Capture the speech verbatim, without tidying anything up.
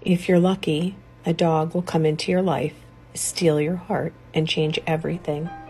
If you're lucky, a dog will come into your life, steal your heart, and change everything.